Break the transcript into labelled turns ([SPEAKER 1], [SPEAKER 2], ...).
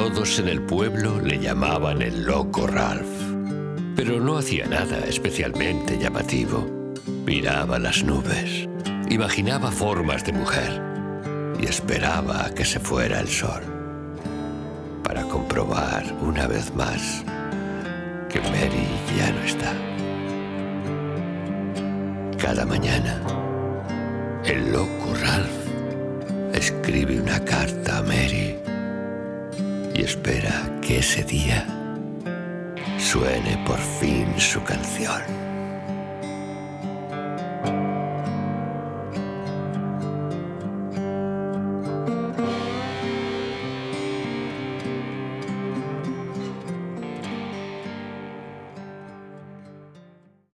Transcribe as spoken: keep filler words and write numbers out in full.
[SPEAKER 1] Todos en el pueblo le llamaban el loco Ralph, pero no hacía nada especialmente llamativo. Miraba las nubes, imaginaba formas de mujer y esperaba a que se fuera el sol para comprobar una vez más que Mary ya no está. Cada mañana, el loco Ralph escribe una carta a Mary y espera que ese día suene por fin su canción.